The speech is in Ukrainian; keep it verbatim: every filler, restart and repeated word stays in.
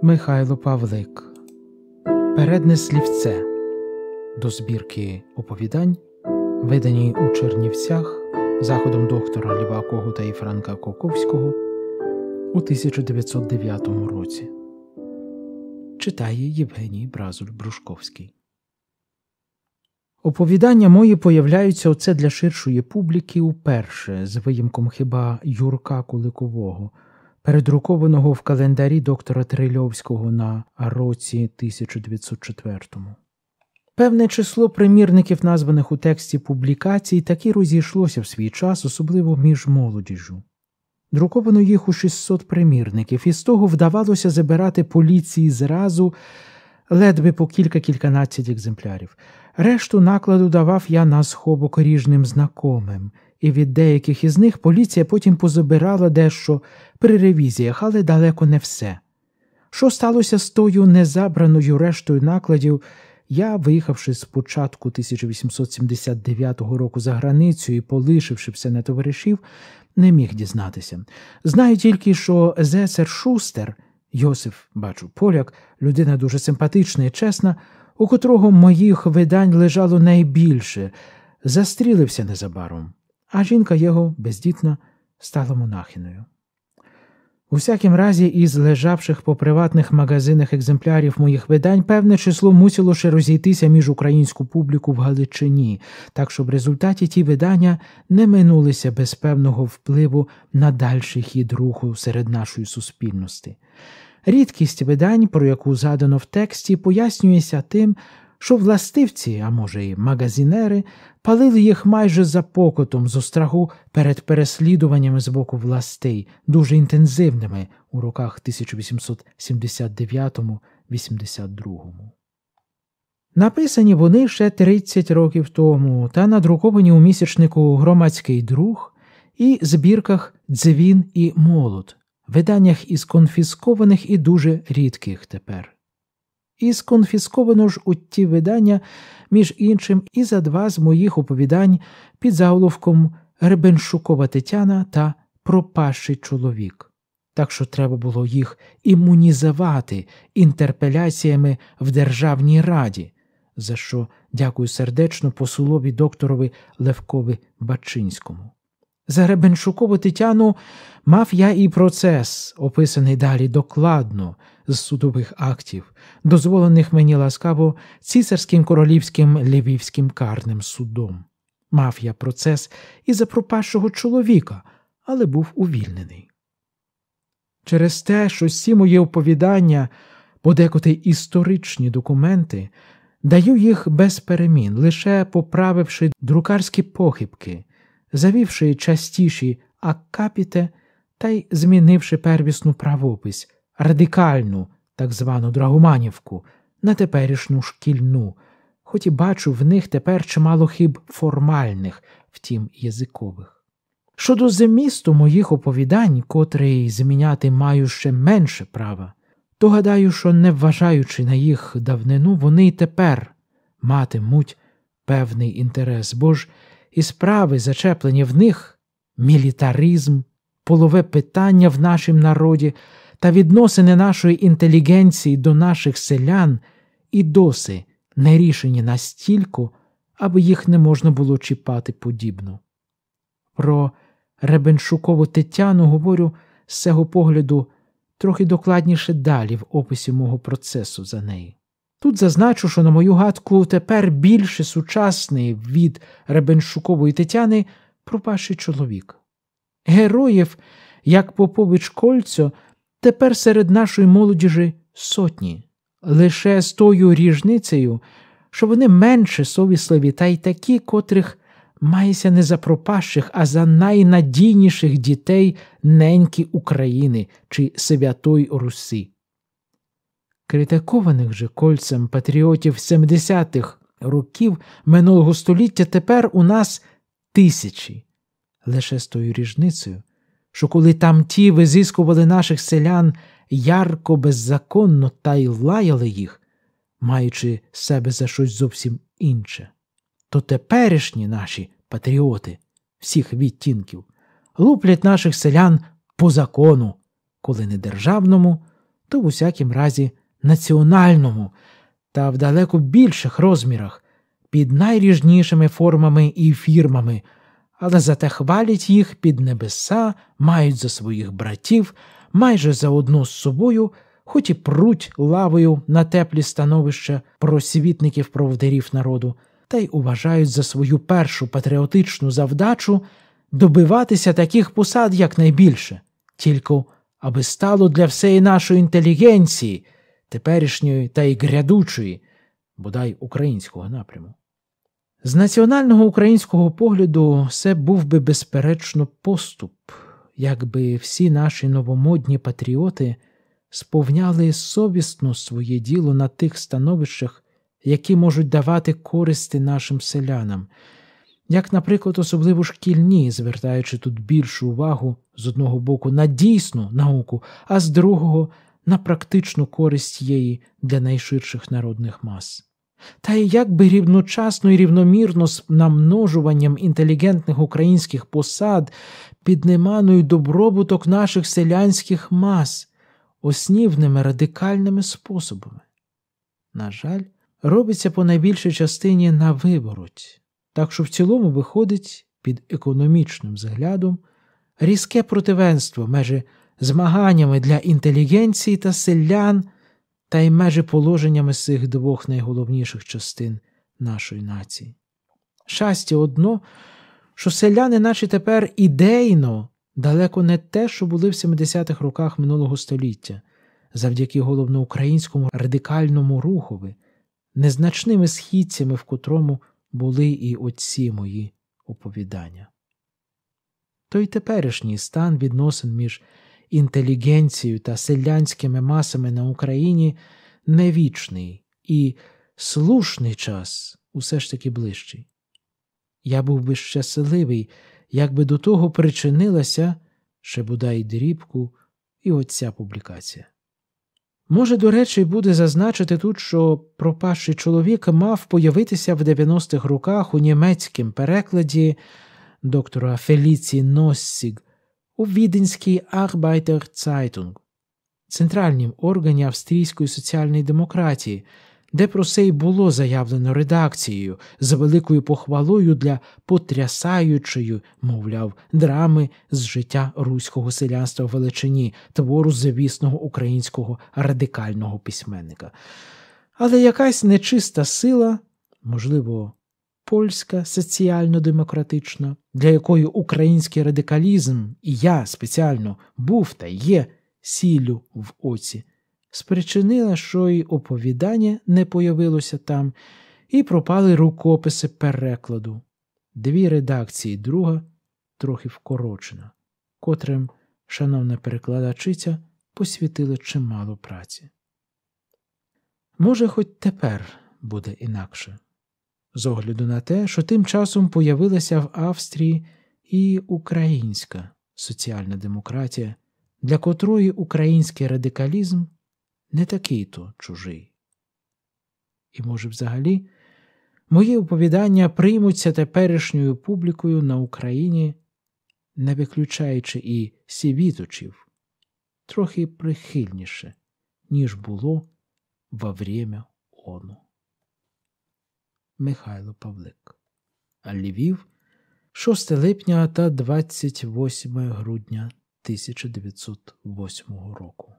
Михайло Павлик. Передне слівце до збірки оповідань, видані у Чернівцях заходом доктора Льва Когута і Франка Коковського у тисяча дев'ятсот дев'ятому році. Читає Євгеній Бразуль-Брушковський. Оповідання мої появляються оце для ширшої публіки уперше, з виїмком хіба Юрка Куликового, передрукованого в календарі доктора Трильовського на році тисяча дев'ятсот четвертому. Певне число примірників, названих у тексті публікацій, таки розійшлося в свій час, особливо між молодіжжю. Друковано їх у шістсот примірників, і з того вдавалося забирати поліції зразу ледве по кілька-кільканадцять екземплярів. Решту накладу давав я на схобок ріжним знакомим, і від деяких із них поліція потім позабирала дещо при ревізіях, але далеко не все. Що сталося з тою незабраною рештою накладів, я, виїхавши з початку тисяча вісімсот сімдесят дев'ятого року за границю і полишивши все на товаришів, не міг дізнатися. Знаю тільки, що зесер Шустер, Йосиф, бачу, поляк, людина дуже симпатична і чесна, у котрого моїх видань лежало найбільше, застрілився незабаром, а жінка його, бездітна, стала монахиною. У всякім разі, із лежавших по приватних магазинах екземплярів моїх видань певне число мусило ще розійтися між українську публіку в Галичині, так що в результаті ті видання не минулися без певного впливу на дальший хід руху серед нашої суспільності. Рідкість видань, про яку задано в тексті, пояснюється тим, що властивці, а може і магазинери, палили їх майже за покотом з остраху перед переслідуваннями з боку властей, дуже інтенсивними у роках тисяча вісімсот сімдесят дев'ятому — вісімдесят другому. Написані вони ще тридцять років тому та надруковані у місячнику «Громадський друг» і збірках «Дзвін» і «Молот», виданнях із конфіскованих і дуже рідких тепер. І сконфісковано ж у ті видання, між іншим, і за два з моїх оповідань під заголовком «Гребенщукова Тетяна» та «Пропащий чоловік». Так що треба було їх імунізувати інтерпеляціями в Державній Раді, за що дякую сердечно посулові докторові Левкові Бачинському. За Гребенщукову Тетяну мав я і процес, описаний далі докладно з судових актів, дозволених мені ласкаво цісарським королівським Львівським карним судом. Мав я процес і за пропащого чоловіка, але був увільнений. Через те, що всі мої оповідання, подекуди історичні документи, даю їх без перемін, лише поправивши друкарські похибки, завівши частіші аккапіте та й змінивши первісну правопись, радикальну, так звану драгоманівку, на теперішню шкільну, хоч і бачу в них тепер чимало хиб формальних, втім язикових. Щодо змісту моїх оповідань, котрий зміняти маю ще менше права, то гадаю, що не вважаючи на їх давнину, вони й тепер матимуть певний інтерес, бо ж і справи, зачеплені в них, мілітаризм, полове питання в нашім народі та відносини нашої інтелігенції до наших селян і досі не рішені настільки, аби їх не можна було чіпати подібно. Про Гребенщукову Тетяну говорю з цього погляду трохи докладніше далі в описі мого процесу за неї. Тут зазначу, що, на мою гадку, тепер більше сучасний від Гребенщукової Тетяни пропащий чоловік. Героїв, як Попович Кольцо, тепер серед нашої молодіжі сотні, лише з тою різницею, що вони менше совісливі та й такі, котрих мається не за пропащих, а за найнадійніших дітей неньки України чи Святої Русі. Критикованих же Кольцем патріотів семидесятих років минулого століття тепер у нас тисячі. Лише з тою різницею, що коли там ті визискували наших селян ярко, беззаконно та й лаяли їх, маючи себе за щось зовсім інше, то теперішні наші патріоти всіх відтінків луплять наших селян по закону, коли не державному, то в усякім разі національному та в далеко більших розмірах, під найріжнішими формами і фірмами, але зате хвалять їх під небеса, мають за своїх братів, майже заодно з собою, хоч і пруть лавою на теплі становища просвітників-проводирів народу, та й уважають за свою першу патріотичну завдачу добиватися таких посад якнайбільше, тільки аби стало для всієї нашої інтелігенції, теперішньої та й грядучої, бодай українського напряму. З національного українського погляду це був би безперечно поступ, якби всі наші новомодні патріоти сповняли совісно своє діло на тих становищах, які можуть давати користи нашим селянам, як, наприклад, особливо шкільні, звертаючи тут більшу увагу з одного боку на дійсну науку, а з другого – на практичну користь її для найширших народних мас. Та й якби рівночасно і рівномірно з намножуванням інтелігентних українських посад підніманою добробуток наших селянських мас оснівними радикальними способами. На жаль, робиться по найбільшій частині на вивороть, так що в цілому виходить під економічним взглядом різке противенство межі змаганнями для інтелігенції та селян та й межі положеннями з цих двох найголовніших частин нашої нації. Щастя одно, що селяни наші тепер ідейно далеко не те, що були в сімдесятих роках минулого століття, завдяки головноукраїнському радикальному рухові, незначними східцями, в котрому були і оці мої оповідання. Той теперішній стан відносин між інтелігенцією та селянськими масами на Україні не вічний і слушний час усе ж таки ближчий. Я був би щасливий, якби до того причинилася, ще бодай дрібку, і оця публікація. Може, до речі, буде зазначити тут, що пропащий чоловік мав появитися в дев'яностих роках у німецькому перекладі доктора Феліці Носсіг у віденській Arbeiter Zeitung, центральнім органі австрійської соціальної демократії, де про це й було заявлено редакцією з великою похвалою для потрясаючої, мовляв, драми з життя руського селянства в Величині, твору звісного українського радикального письменника. Але якась нечиста сила, можливо, польська соціально-демократична, для якої український радикалізм, і я спеціально, був та є сіллю в оці, спричинила, що й оповідання не появилося там, і пропали рукописи перекладу. Дві редакції друга трохи вкорочена, котрим шановна перекладачиця посвятила чимало праці. Може, хоч тепер буде інакше, з огляду на те, що тим часом появилася в Австрії і українська соціальна демократія, для котрої український радикалізм не такий то чужий. І, може, взагалі, мої оповідання приймуться теперішньою публікою на Україні, не виключаючи і сівіточів, трохи прихильніше, ніж було во время оно. Михайло Павлик. Львів, шостого липня та двадцять восьмого грудня тисяча дев'ятсот восьмого року.